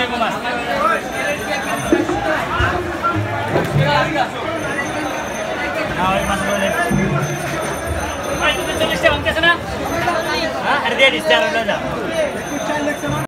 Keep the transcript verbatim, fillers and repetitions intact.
দেবো মাছ চল্লিশটা ভাঙতেছে না হ্যাঁ আর দিয়ে দিচ্ছে আর